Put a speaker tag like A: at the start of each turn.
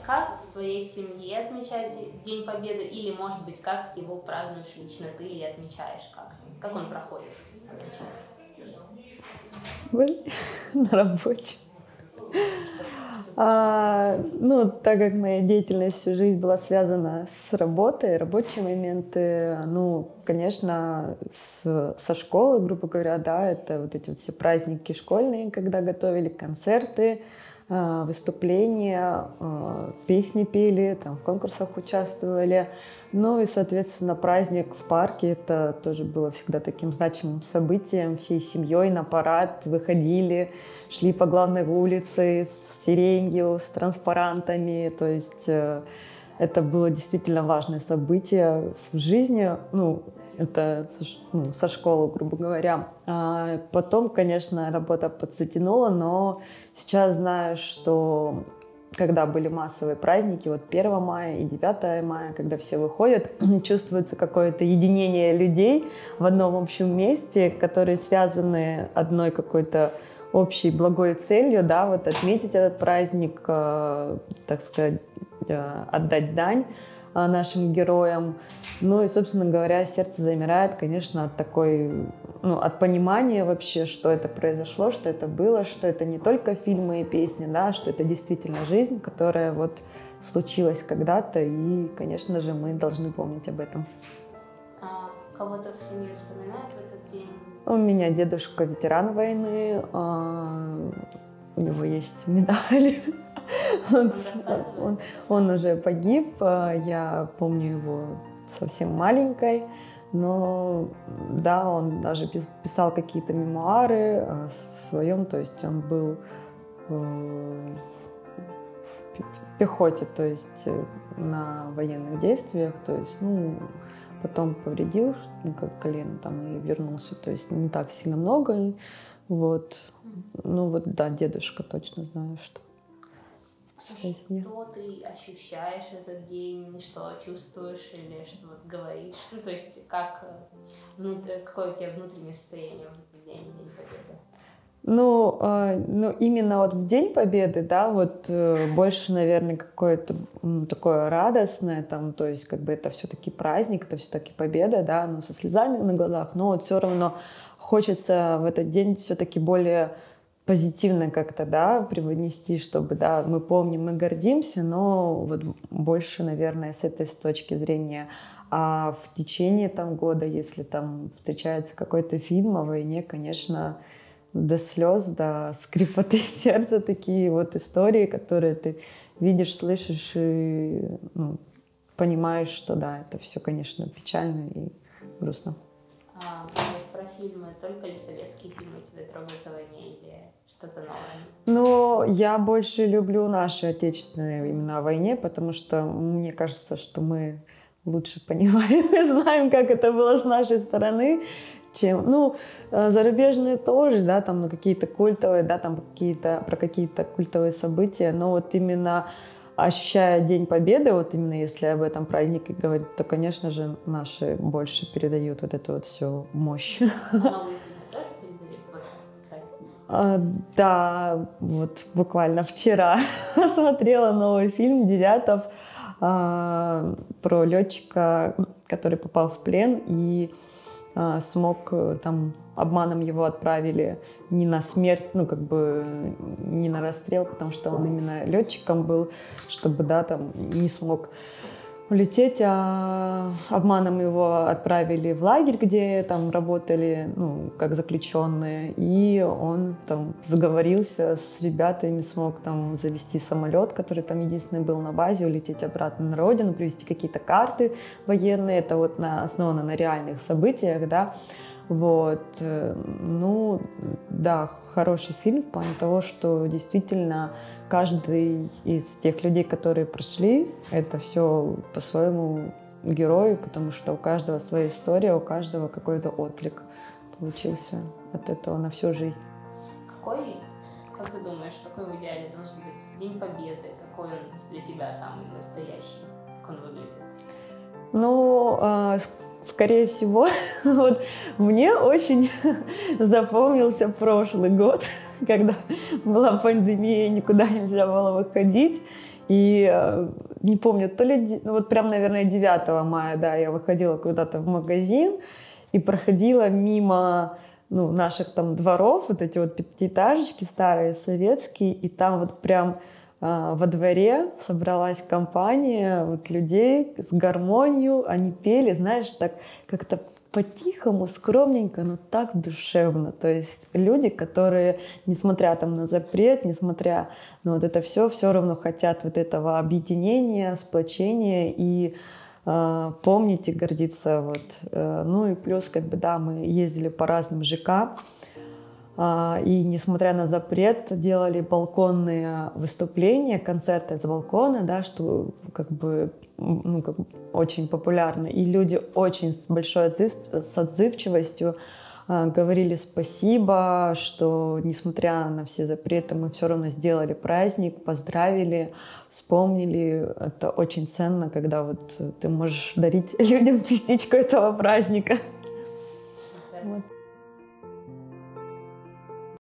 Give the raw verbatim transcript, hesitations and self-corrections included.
A: как в твоей семье отмечают День Победы? Или, может быть, как его празднуешь лично ты или отмечаешь? Как, как он проходит?
B: На работе. А, ну, так как моя деятельность всю жизнь была связана с работой, рабочие моменты, ну, конечно, с, со школы, грубо говоря, да, это вот эти вот все праздники школьные, когда готовили концерты, выступления, песни пели, там, в конкурсах участвовали. Ну и, соответственно, праздник в парке, это тоже было всегда таким значимым событием. Всей семьей на парад выходили, шли по главной улице с сиренью, с транспарантами. То есть это было действительно важное событие в жизни. Ну, это ну, со школы, грубо говоря. А потом, конечно, работа подзатянула, но сейчас знаю, что когда были массовые праздники, вот первого мая и девятого мая, когда все выходят, чувствуется какое-то единение людей в одном общем месте, которые связаны одной какой-то общей благой целью, да, вот отметить этот праздник, э, так сказать, э, отдать дань э, нашим героям. Ну и, собственно говоря, сердце замирает, конечно, от такой, ну, от понимания вообще, что это произошло, что это было, что это не только фильмы и песни, да, что это действительно жизнь, которая вот случилась когда-то, и, конечно же, мы должны помнить об этом.
A: А кого-то в семье вспоминают в этот день?
B: У меня дедушка ветеран войны, у него есть медали. Он, он, он уже погиб, я помню его совсем маленькой, но да, он даже писал какие-то мемуары о своем, то есть он был в пехоте, то есть на военных действиях, то есть, ну, потом повредил, ну, как колено там и вернулся, то есть не так сильно много, вот, ну вот, да, дедушка точно знаю, что.
A: Что ты ощущаешь этот день, что чувствуешь или что вот говоришь? Ну, то есть как, какое у тебя внутреннее состояние в этот день, День Победы?
B: Ну, э, ну, именно вот в День Победы, да, вот э, больше, наверное, какое-то ну, такое радостное, там, то есть как бы это все-таки праздник, это все-таки победа, да, но со слезами на глазах, но вот все равно хочется в этот день все-таки более позитивно как-то, да, преподнести, чтобы, да, мы помним, мы гордимся, но вот больше, наверное, с этой с точки зрения. А в течение там года, если там встречается какой-то фильм о войне, конечно, до слез, до скрипоты сердца такие вот истории, которые ты видишь, слышишь и ну, понимаешь, что да, это все, конечно, печально и грустно.
A: А, про фильмы, только ли советские фильмы тебя трогают о войне или что-то новое?
B: Ну, я больше люблю наши отечественные именно о войне, потому что мне кажется, что мы лучше понимаем и знаем, как это было с нашей стороны, чем, ну, зарубежные тоже, да, там, ну, какие-то культовые, да, там, какие-то, про какие-то культовые события, но вот именно ощущая День Победы, вот именно если об этом празднике говорить, то, конечно же, наши больше передают вот эту вот всю мощь.
A: Новые фильмы тоже передают?
B: Да, вот буквально вчера смотрела новый фильм «Девятов» про летчика, который попал в плен и смог, там, обманом его отправили не на смерть, ну, как бы не на расстрел, потому что он именно летчиком был, чтобы, да, там, не смог улететь, а обманом его отправили в лагерь, где там работали, ну, как заключенные, и он там заговорился с ребятами, смог там завести самолет, который там единственный был на базе, улететь обратно на родину, привезти какие-то карты военные, это вот на, основано на реальных событиях, да, вот, ну, да, хороший фильм в плане того, что действительно каждый из тех людей, которые прошли, это все по-своему герою, потому что у каждого своя история, у каждого какой-то отклик получился от этого на всю жизнь.
A: Какой, как ты думаешь, какой в идеале должен быть День Победы? Какой он для тебя самый настоящий? Как он выглядит?
B: Ну, э, скорее всего, вот мне очень запомнился прошлый год, когда была пандемия, никуда нельзя было выходить. И не помню, то ли, ну вот прям, наверное, девятого мая, да, я выходила куда-то в магазин и проходила мимо, ну, наших там дворов, вот эти вот пятиэтажечки старые, советские, и там вот прям э, во дворе собралась компания вот людей с гармонью, они пели, знаешь, так как-то по-тихому, скромненько, но так душевно. То есть люди, которые, несмотря там на запрет, несмотря на вот это все, все равно хотят вот этого объединения, сплочения и э, помнить и гордиться. Вот. Э, ну и плюс, как бы, да, мы ездили по разным ЖК, э, и, несмотря на запрет, делали балконные выступления, концерты с балкона, да, что как бы, ну, как бы очень популярно. И люди очень с большой отзыв... с отзывчивостью э, говорили спасибо, что, несмотря на все запреты, мы все равно сделали праздник, поздравили, вспомнили. Это очень ценно, когда вот ты можешь дарить людям частичку этого праздника. Вот.